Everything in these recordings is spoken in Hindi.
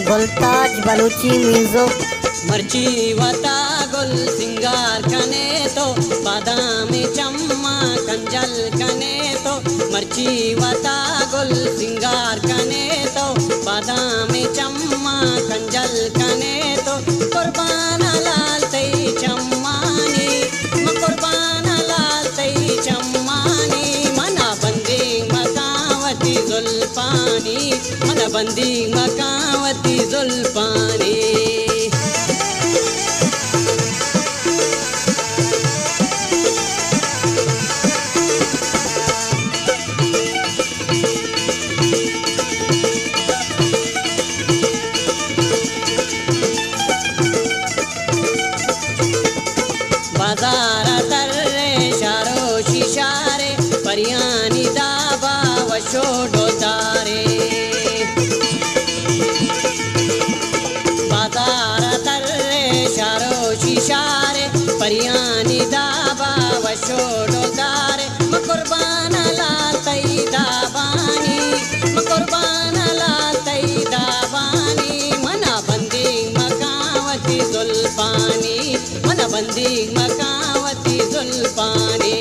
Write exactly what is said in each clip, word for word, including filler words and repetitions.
गुलताज बलूची म्यूजिक। मर्ची वता गुल सिंगार कने तो बादामी चम्मा कंजल कने तो मर्ची वता गुल सिंगार कने तो बादामी चम्मा कंजल कने तो कुर्बान लाल तई चम्मानी म कुर्बान लाल तई चम्मानी मना बंदी मकावती जुल्फानी मना बंदी मकावती जुल्फानी। बाजार तर्रे शारो शिशारे परियानी दाबा वशो डोतारे बाजार तर्रे शारो शिशारे परियानी दाबा वशो डोतारे म कुर्बान लाल तई दाबानी म कुर्बान लाल तई दाबानी मना बंदी मकावती जुल्फानी मना बंदी मकावती जुल्फानी।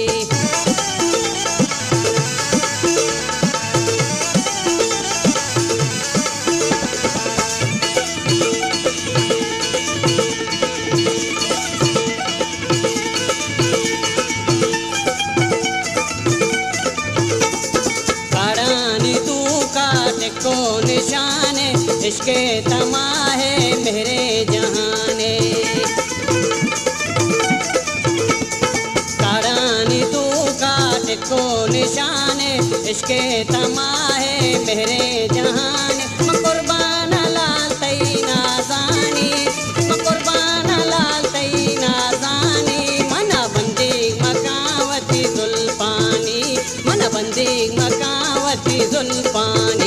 काड़ानी तू काटे को निशाने इश्के तमाहे मेरे जहाने को निशाने इश्के तमाहे मेरे जहाने म कुर्बान लाल तई नाज़ानी म कुर्बान लाल तई नाज़ानी मना बंदी मकावती जुल्फानी मना बंदी मकावती जुल्फानी।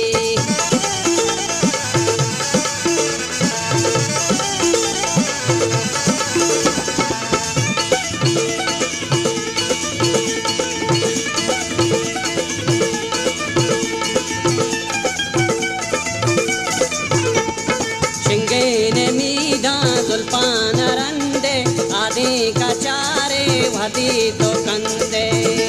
जुल्फान रंदे आदि का चारे वदी तो कंदे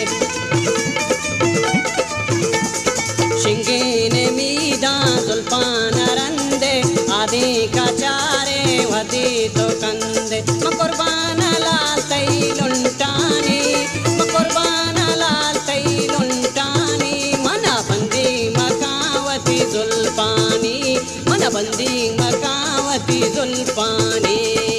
शिंगीन मीदा जुल्फान रंदे आदि का चारे वदी तो कंदे म कुर्बान लाल तई लुंटानी म कुर्बान लाल तई लुंटानी मना बंदी मकावती जुल्फानी मना बंदी मकावती जुल्फानी।